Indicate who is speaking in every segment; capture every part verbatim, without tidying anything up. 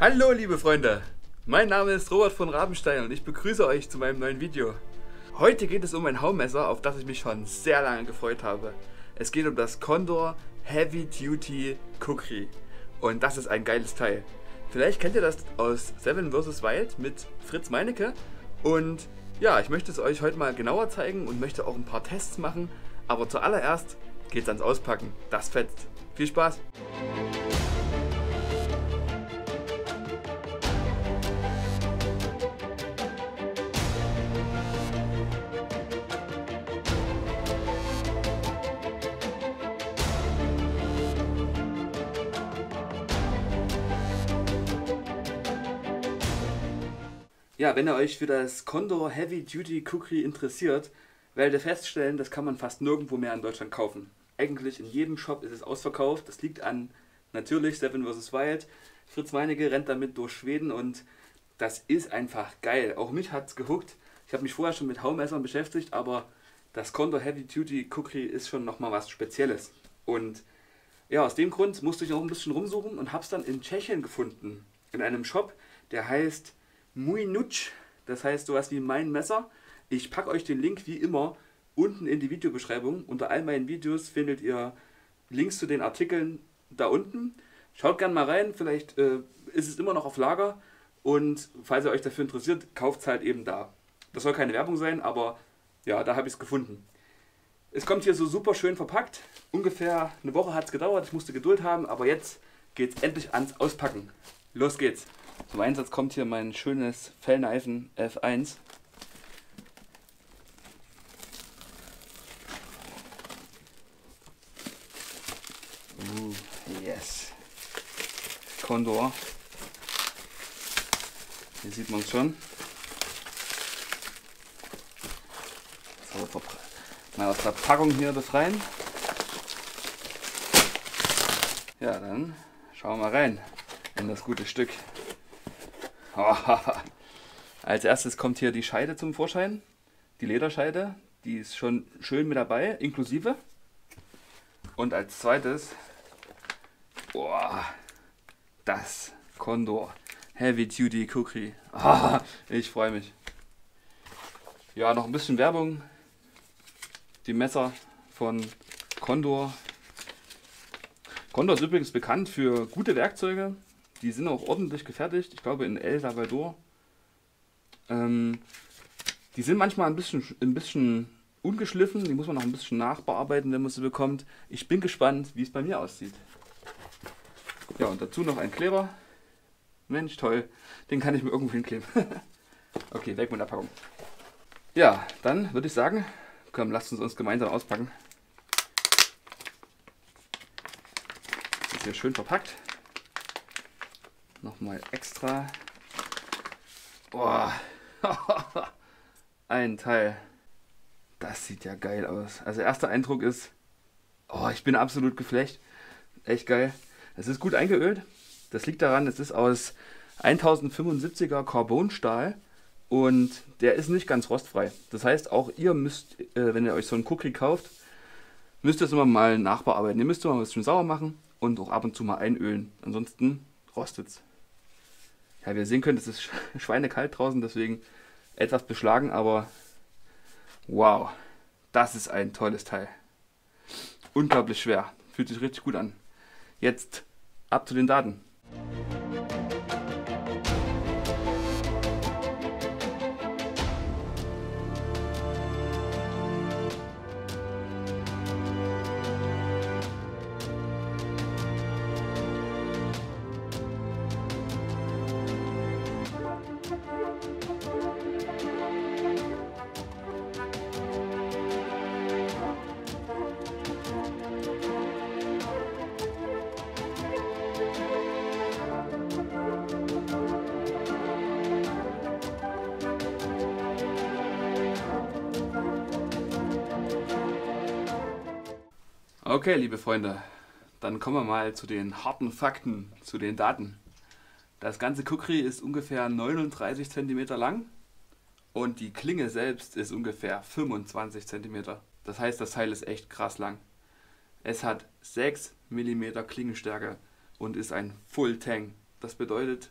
Speaker 1: Hallo liebe Freunde, mein Name ist Robert von Rabenstein und ich begrüße euch zu meinem neuen Video. Heute geht es um ein Haumesser, auf das ich mich schon sehr lange gefreut habe. Es geht um das Condor Heavy Duty Kukri und das ist ein geiles Teil. Vielleicht kennt ihr das aus Seven versus. Wild mit Fritz Meinecke und ja, ich möchte es euch heute mal genauer zeigen und möchte auch ein paar Tests machen, aber zuallererst geht's ans Auspacken. Das fetzt. Viel Spaß! Ja, wenn ihr euch für das Condor Heavy Duty Kukri interessiert, werdet ihr feststellen, das kann man fast nirgendwo mehr in Deutschland kaufen. Eigentlich in jedem Shop ist es ausverkauft. Das liegt an natürlich Seven versus. Wild. Fritz Meinecke rennt damit durch Schweden und das ist einfach geil. Auch mich hat es gehuckt. Ich habe mich vorher schon mit Haumessern beschäftigt, aber das Condor Heavy Duty Kukri ist schon nochmal was Spezielles. Und ja, aus dem Grund musste ich noch ein bisschen rumsuchen und habe es dann in Tschechien gefunden. In einem Shop, der heißt Můj Nůž, das heißt sowas wie mein Messer. Ich packe euch den Link wie immer unten in die Videobeschreibung. Unter all meinen Videos findet ihr Links zu den Artikeln da unten. Schaut gerne mal rein, vielleicht äh, ist es immer noch auf Lager und falls ihr euch dafür interessiert, kauft es halt eben da. Das soll keine Werbung sein, aber ja, da habe ich es gefunden. Es kommt hier so super schön verpackt. Ungefähr eine Woche hat es gedauert, ich musste Geduld haben, aber jetzt geht es endlich ans Auspacken. Los geht's! Zum Einsatz kommt hier mein schönes Fellneifen F eins. Uh, yes. Condor. Hier sieht man es schon. So, mal aus der Packung hier befreien. Ja, dann schauen wir mal rein in das gute Stück. Oh, als erstes kommt hier die Scheide zum Vorschein, die Lederscheide, die ist schon schön mit dabei, inklusive. Und als zweites, oh, das Condor Heavy Duty Kukri. Oh, ich freue mich. Ja, noch ein bisschen Werbung. Die Messer von Condor. Condor ist übrigens bekannt für gute Werkzeuge. Die sind auch ordentlich gefertigt, ich glaube in El Salvador. Ähm, die sind manchmal ein bisschen, ein bisschen ungeschliffen, die muss man noch ein bisschen nachbearbeiten, wenn man sie bekommt. Ich bin gespannt, wie es bei mir aussieht. Ja, und dazu noch ein Kleber. Mensch, toll, den kann ich mir irgendwo hinkleben. Okay, weg mit der Packung. Ja, dann würde ich sagen, komm, lasst uns uns gemeinsam auspacken. Das ist hier schön verpackt. Nochmal extra. Boah. Ein Teil. Das sieht ja geil aus. Also erster Eindruck ist, oh, ich bin absolut geflecht. Echt geil. Es ist gut eingeölt. Das liegt daran, es ist aus tausendfünfundsiebziger Carbonstahl und der ist nicht ganz rostfrei. Das heißt, auch ihr müsst, äh, wenn ihr euch so einen Kukri kauft, müsst ihr es immer mal nachbearbeiten. Ihr müsst immer ein bisschen sauber machen und auch ab und zu mal einölen. Ansonsten rostet es. Ja, wie ihr sehen könnt, es ist schweinekalt draußen, deswegen etwas beschlagen, aber wow, das ist ein tolles Teil. Unglaublich schwer, fühlt sich richtig gut an. Jetzt ab zu den Daten. Okay, liebe Freunde, dann kommen wir mal zu den harten Fakten, zu den Daten. Das ganze Kukri ist ungefähr neununddreißig Zentimeter lang und die Klinge selbst ist ungefähr fünfundzwanzig Zentimeter. Das heißt, das Teil ist echt krass lang. Es hat sechs Millimeter Klingenstärke und ist ein Full Tang. Das bedeutet,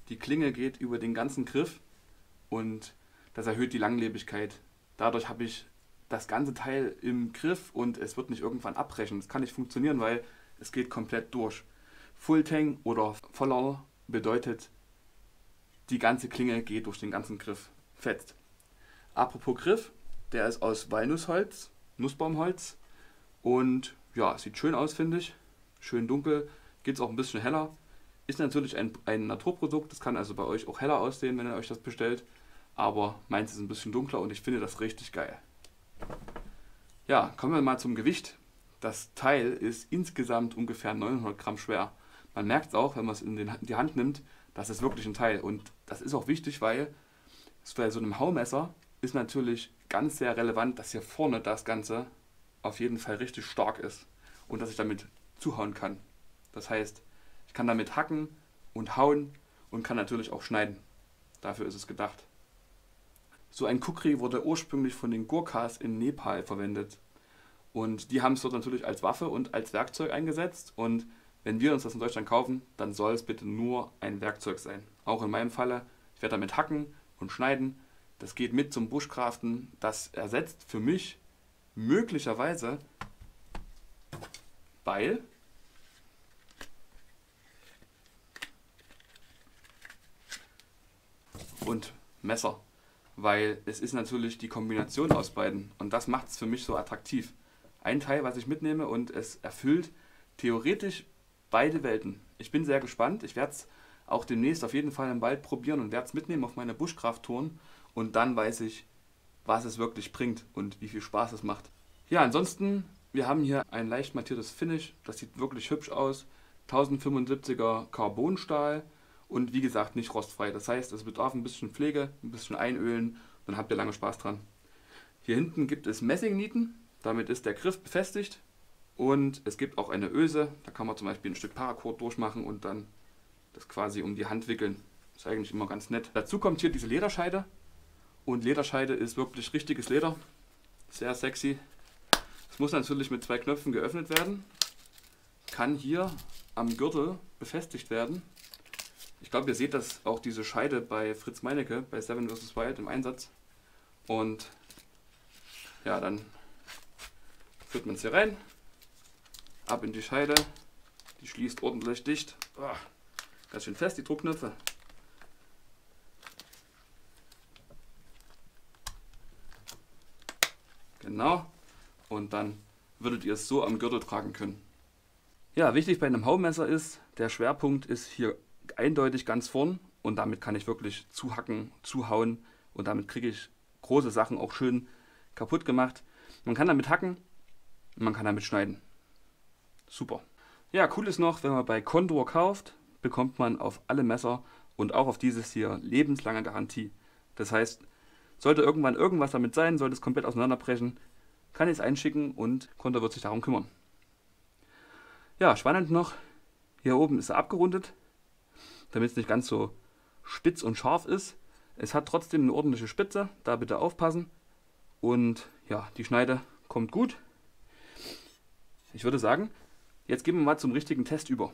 Speaker 1: Die Klinge geht über den ganzen Griff und das erhöht die Langlebigkeit. Dadurch habe ich das ganze Teil im Griff und es wird nicht irgendwann abbrechen. Das kann nicht funktionieren, weil es geht komplett durch. Full Tang oder voller bedeutet, die ganze Klinge geht durch den ganzen Griff. Fetzt. Apropos Griff, der ist aus Walnussholz, Nussbaumholz und ja, sieht schön aus, finde ich. Schön dunkel, geht es auch ein bisschen heller. Ist natürlich ein, ein Naturprodukt, das kann also bei euch auch heller aussehen, wenn ihr euch das bestellt. Aber meins ist ein bisschen dunkler und ich finde das richtig geil. Ja, kommen wir mal zum Gewicht. Das Teil ist insgesamt ungefähr neunhundert Gramm schwer. Man merkt es auch, wenn man es in die Hand nimmt, das ist wirklich ein Teil. Und das ist auch wichtig, weil bei so einem Haumesser ist natürlich ganz sehr relevant, dass hier vorne das Ganze auf jeden Fall richtig stark ist und dass ich damit zuhauen kann. Das heißt, ich kann damit hacken und hauen und kann natürlich auch schneiden. Dafür ist es gedacht. So ein Kukri wurde ursprünglich von den Gurkhas in Nepal verwendet. Und die haben es dort natürlich als Waffe und als Werkzeug eingesetzt. Und wenn wir uns das in Deutschland kaufen, dann soll es bitte nur ein Werkzeug sein. Auch in meinem Falle, ich werde damit hacken und schneiden. Das geht mit zum Bushcraften. Das ersetzt für mich möglicherweise Beil und Messer. Weil es ist natürlich die Kombination aus beiden. Und das macht es für mich so attraktiv. Ein Teil, was ich mitnehme und es erfüllt theoretisch beide Welten. Ich bin sehr gespannt. Ich werde es auch demnächst auf jeden Fall im Wald probieren und werde es mitnehmen auf meine Bushcraft-Touren. Und dann weiß ich, was es wirklich bringt und wie viel Spaß es macht. Ja, ansonsten, wir haben hier ein leicht mattiertes Finish. Das sieht wirklich hübsch aus. tausendfünfundsiebziger Carbonstahl und wie gesagt nicht rostfrei. Das heißt, es bedarf ein bisschen Pflege, ein bisschen Einölen, dann habt ihr lange Spaß dran. Hier hinten gibt es Messingnieten. Damit ist der Griff befestigt. Und es gibt auch eine Öse, da kann man zum Beispiel ein Stück Paracord durchmachen und dann das quasi um die Hand wickeln. Ist eigentlich immer ganz nett. Dazu kommt hier diese Lederscheide. Und Lederscheide ist wirklich richtiges Leder. Sehr sexy. Es muss natürlich mit zwei Knöpfen geöffnet werden. Kann hier am Gürtel befestigt werden. Ich glaube, ihr seht das auch diese Scheide bei Fritz Meinecke, bei Seven versus. Wild im Einsatz. Und ja, dann führt man es hier rein. Ab in die Scheide, die schließt ordentlich dicht. Oh, ganz schön fest, die Druckknöpfe. Genau. Und dann würdet ihr es so am Gürtel tragen können. Ja, wichtig bei einem Haumesser ist, der Schwerpunkt ist hier eindeutig ganz vorn. Und damit kann ich wirklich zuhacken, zuhauen. Und damit kriege ich große Sachen auch schön kaputt gemacht. Man kann damit hacken, man kann damit schneiden. Super. Ja, cool ist noch, wenn man bei Condor kauft, bekommt man auf alle Messer und auch auf dieses hier lebenslange Garantie. Das heißt, sollte irgendwann irgendwas damit sein, sollte es komplett auseinanderbrechen, kann ich es einschicken und Condor wird sich darum kümmern. Ja, spannend noch, hier oben ist er abgerundet, damit es nicht ganz so spitz und scharf ist. Es hat trotzdem eine ordentliche Spitze, da bitte aufpassen. Und ja, die Schneide kommt gut. Ich würde sagen, jetzt gehen wir mal zum richtigen Test über.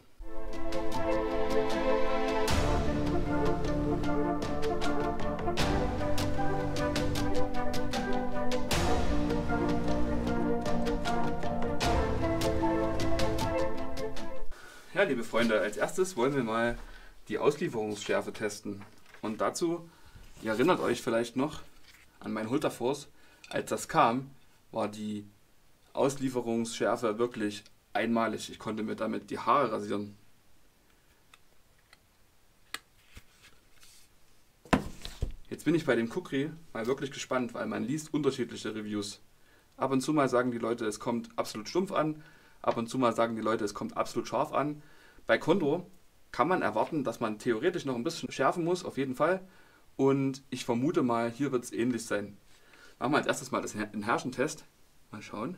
Speaker 1: Ja, liebe Freunde, als erstes wollen wir mal die Auslieferungsschärfe testen. Und dazu, ihr erinnert euch vielleicht noch an mein Hulterforce, als das kam, war die Auslieferungsschärfe wirklich einmalig. Ich konnte mir damit die Haare rasieren. Jetzt bin ich bei dem Kukri mal wirklich gespannt, weil man liest unterschiedliche Reviews. Ab und zu mal sagen die Leute, es kommt absolut stumpf an. Ab und zu mal sagen die Leute, es kommt absolut scharf an. Bei Condor kann man erwarten, dass man theoretisch noch ein bisschen schärfen muss, auf jeden Fall. Und ich vermute mal, hier wird es ähnlich sein. Machen wir als erstes mal den Herrschentest. Mal schauen.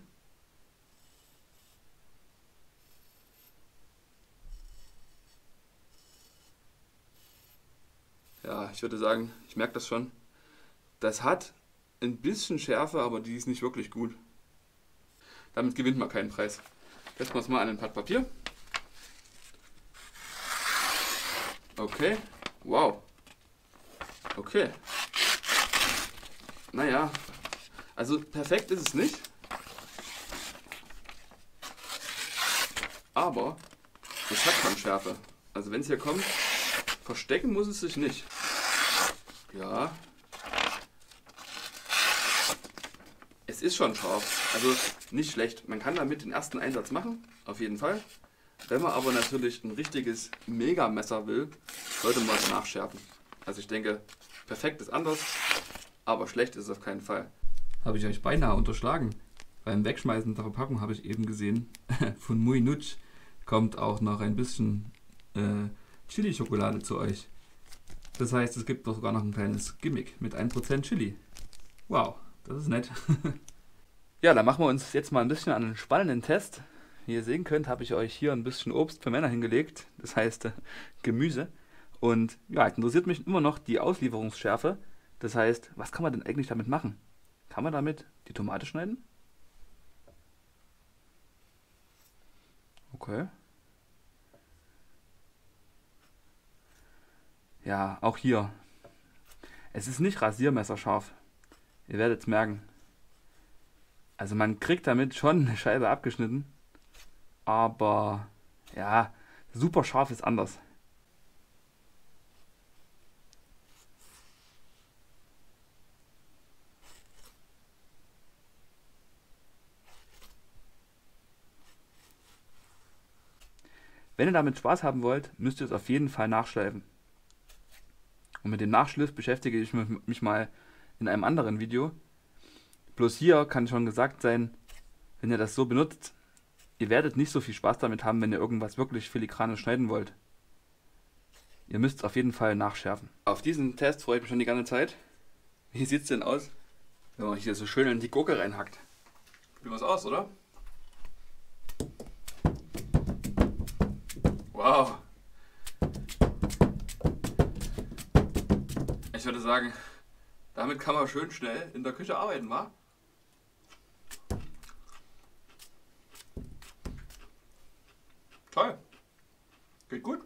Speaker 1: Ja, ich würde sagen, ich merke das schon. Das hat ein bisschen Schärfe, aber die ist nicht wirklich gut. Damit gewinnt man keinen Preis. Setzen wir es mal an ein Blatt Papier. Okay, Wow. Okay. Naja, also perfekt ist es nicht. Aber es hat schon Schärfe. Also wenn es hier kommt, verstecken muss es sich nicht. Ja. Es ist schon scharf. Also nicht schlecht. Man kann damit den ersten Einsatz machen, auf jeden Fall. Wenn man aber natürlich ein richtiges Megamesser will, sollte man danach schärfen. Also ich denke, perfekt ist anders, aber schlecht ist es auf keinen Fall. Habe ich euch beinahe unterschlagen. Beim Wegschmeißen der Verpackung habe ich eben gesehen, von Muy Nutsch kommt auch noch ein bisschen äh, Chili-Schokolade zu euch. Das heißt, es gibt doch sogar noch ein kleines Gimmick mit ein Prozent Chili. Wow, das ist nett. Ja, dann machen wir uns jetzt mal ein bisschen an einen spannenden Test. Wie ihr sehen könnt, habe ich euch hier ein bisschen Obst für Männer hingelegt, das heißt äh, Gemüse. Und ja, interessiert mich immer noch die Auslieferungsschärfe. Das heißt, was kann man denn eigentlich damit machen? Kann man damit die Tomate schneiden? Okay. Ja, auch hier. Es ist nicht rasiermesserscharf. Ihr werdet es merken. Also man kriegt damit schon eine Scheibe abgeschnitten. Aber ja, super scharf ist anders. Wenn ihr damit Spaß haben wollt, müsst ihr es auf jeden Fall nachschleifen. Und mit dem Nachschliff beschäftige ich mich mal in einem anderen Video. Bloß hier kann schon gesagt sein, wenn ihr das so benutzt, ihr werdet nicht so viel Spaß damit haben, wenn ihr irgendwas wirklich filigranes schneiden wollt. Ihr müsst es auf jeden Fall nachschärfen. Auf diesen Test freue ich mich schon die ganze Zeit. Wie sieht es denn aus, wenn man hier so schön in die Gurke reinhackt? Probieren wir es aus, oder? Wow. Ich würde sagen, damit kann man schön schnell in der Küche arbeiten, wa? Toll. Geht gut.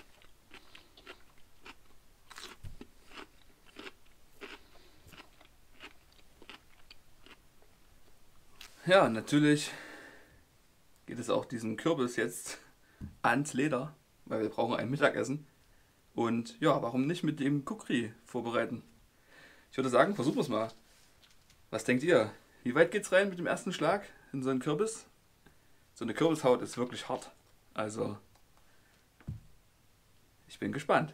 Speaker 1: Ja, natürlich geht es auch diesen Kürbis jetzt ans Leder, weil wir brauchen ein Mittagessen. Und ja, warum nicht mit dem Kukri vorbereiten? Ich würde sagen, versuchen wir es mal. Was denkt ihr? Wie weit geht's rein mit dem ersten Schlag in so einen Kürbis? So eine Kürbishaut ist wirklich hart. Also, ich bin gespannt.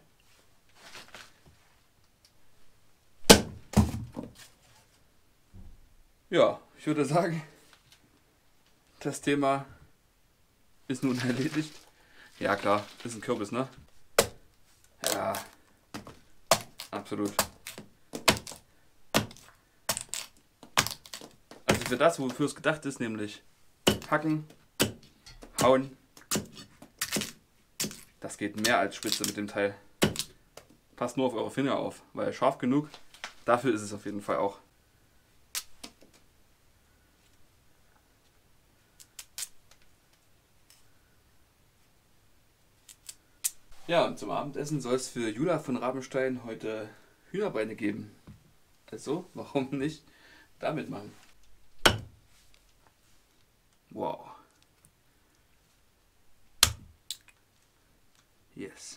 Speaker 1: Ja, ich würde sagen, das Thema ist nun erledigt. Ja klar, ist ein Kürbis, ne? Ja, absolut. Also für das, wofür es gedacht ist, nämlich hacken, hauen, das geht mehr als spitze mit dem Teil. Passt nur auf eure Finger auf, weil scharf genug, dafür ist es auf jeden Fall auch. Ja, und zum Abendessen soll es für Jula von Rabenstein heute Hühnerbeine geben. Also, warum nicht damit machen? Wow. Yes.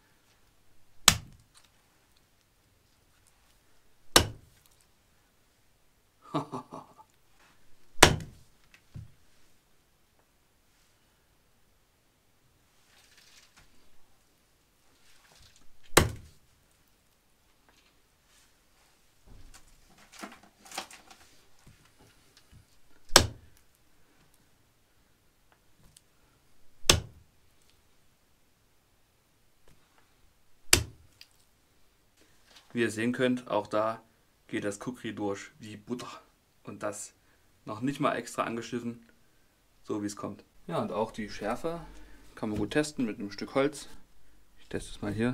Speaker 1: Wie ihr sehen könnt, auch da geht das Kukri durch wie Butter. Und das noch nicht mal extra angeschliffen, so wie es kommt. Ja, und auch die Schärfe kann man gut testen mit einem Stück Holz. Ich teste es mal hier.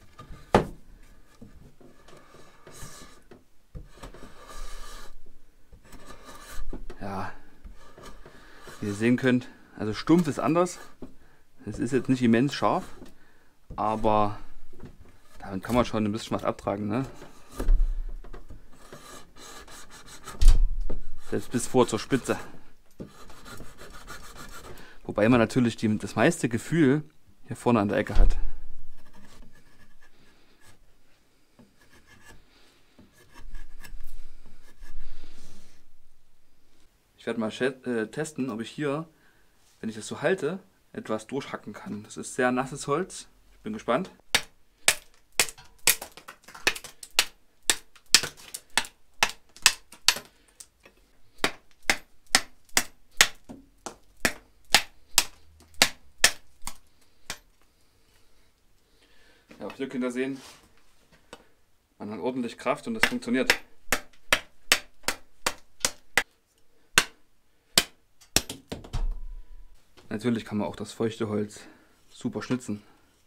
Speaker 1: Ja, wie ihr sehen könnt, also stumpf ist anders. Es ist jetzt nicht immens scharf, aber Damit kann man schon ein bisschen was abtragen, ne? Selbst bis vor zur Spitze. Wobei man natürlich die, das meiste Gefühl hier vorne an der Ecke hat. Ich werde mal äh, testen, ob ich hier, wenn ich das so halte, etwas durchhacken kann. Das ist sehr nasses Holz. Ich bin gespannt. Ja, auch hier könnt ihr sehen, man hat ordentlich Kraft und das funktioniert. Natürlich kann man auch das feuchte Holz super schnitzen.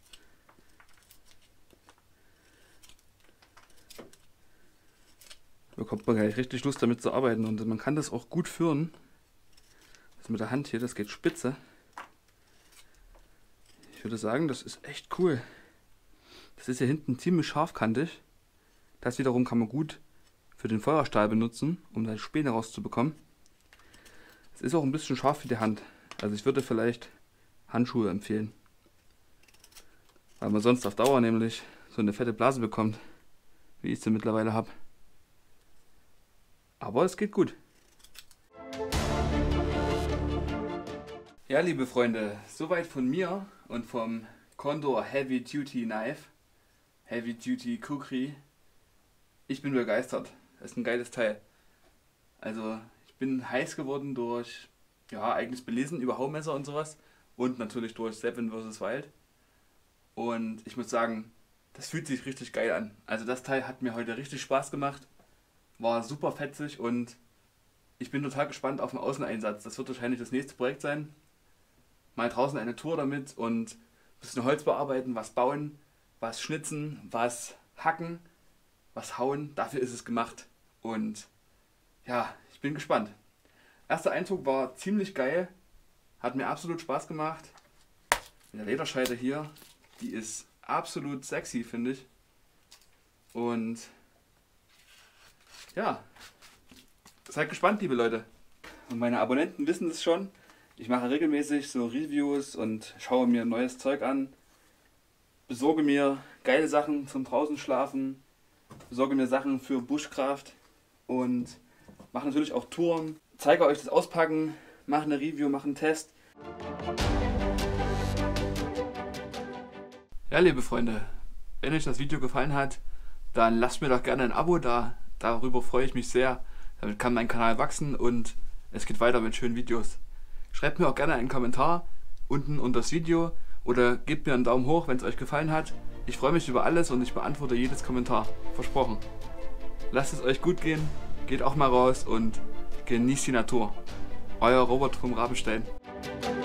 Speaker 1: Da bekommt man gleich richtig Lust damit zu arbeiten und man kann das auch gut führen. Das mit der Hand hier, das geht spitze. Ich würde sagen, das ist echt cool. Das ist hier hinten ziemlich scharfkantig. Das wiederum kann man gut für den Feuerstahl benutzen, um da die Späne rauszubekommen. Es ist auch ein bisschen scharf für die Hand. Also ich würde vielleicht Handschuhe empfehlen. Weil man sonst auf Dauer nämlich so eine fette Blase bekommt, wie ich sie mittlerweile habe. Aber es geht gut. Ja, liebe Freunde, soweit von mir und vom Condor Heavy Duty Knife. Heavy Duty Kukri. Ich bin begeistert. Das ist ein geiles Teil. Also ich bin heiß geworden durch ja, eigenes Belesen über Haumesser und sowas und natürlich durch Seven versus. Wild. Und ich muss sagen, das fühlt sich richtig geil an. Also das Teil hat mir heute richtig Spaß gemacht, war super fetzig und ich bin total gespannt auf den Außeneinsatz. Das wird wahrscheinlich das nächste Projekt sein. Mal draußen eine Tour damit und ein bisschen Holz bearbeiten, was bauen, was schnitzen, was hacken, was hauen. Dafür ist es gemacht und ja, ich bin gespannt. Erster Eindruck war ziemlich geil, hat mir absolut Spaß gemacht. Mit der Lederscheide hier, die ist absolut sexy, finde ich. Und ja, seid gespannt, liebe Leute. Und meine Abonnenten wissen es schon, ich mache regelmäßig so Reviews und schaue mir neues Zeug an. Besorge mir geile Sachen zum draußen schlafen, besorge mir Sachen für Bushcraft und mache natürlich auch Touren. Zeige euch das Auspacken, mache eine Review, mache einen Test. Ja, liebe Freunde, wenn euch das Video gefallen hat, dann lasst mir doch gerne ein Abo da. Darüber freue ich mich sehr. Damit kann mein Kanal wachsen und es geht weiter mit schönen Videos. Schreibt mir auch gerne einen Kommentar unten unter das Video oder gebt mir einen Daumen hoch, wenn es euch gefallen hat. Ich freue mich über alles und ich beantworte jedes Kommentar. Versprochen. Lasst es euch gut gehen, geht auch mal raus und genießt die Natur. Euer Robert vom Rabenstein.